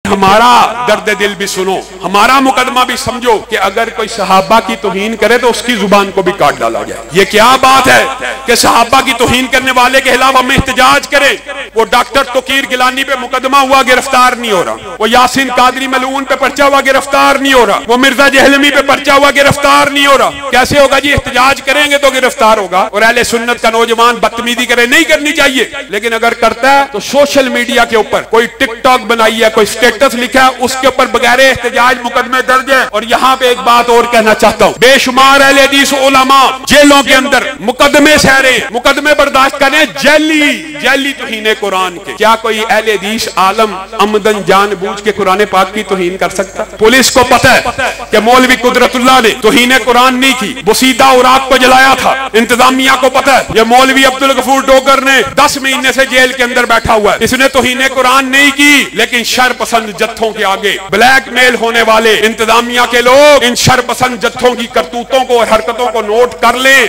हमारा दर्द दिल भी सुनो, हमारा मुकदमा भी समझो कि अगर कोई सहाबा की तौहीन करे तो उसकी जुबान को भी काट डाला जाए। ये क्या बात है कि सहाबा की तौहीन करने वाले के खिलाफ हम एहतजाज करें? वो डॉक्टर तोकीर गिलानी पे मुकदमा हुआ, गिरफ्तार नहीं हो रहा। वो यासीन कादरी मलऊन पे पर्चा हुआ, गिरफ्तार नहीं हो रहा। वो मिर्जा जहलमी पे पर्चा हुआ, गिरफ्तार नहीं हो रहा। कैसे होगा जी? एहतजाज करेंगे तो गिरफ्तार होगा। और अहले सुन्नत का नौजवान बदतमीजी करे, नहीं करनी चाहिए, लेकिन अगर करता है तो सोशल मीडिया के ऊपर कोई टिकटॉक बनाई है, कोई स्टेटस लिखा है, उसके ऊपर बगैर एहतजाज मुकदमे दर्ज है। और यहाँ पे एक बात और कहना चाहता हूँ, बेशुमार अहले हदीस उलमा जेलों के अंदर मुकदमे सहरे, मुकदमे बर्दाश्त करें, जैली तौहीन कुरान के। क्या कोई अहले हदीस आलम अमदन जानबूझ के कुरान पाक की तौहीन कर सकता? पुलिस को पता है कि मौलवी कुदरतुल्लाह ने तौहीन कुरान नहीं की, बुसीदा उराक को जलाया था। इंतजामिया को पता है ये मौलवी अब्दुल गफूर डोगर ने 10 महीने से जेल के अंदर बैठा हुआ है, इसने तौहीन कुरान नहीं की। लेकिन शरपसंद जत्थों के आगे ब्लैकमेल होने वाले इंतजामिया के लोग इन शरपसंद जत्थों की करतूतों को और हरकतों को नोट कर लें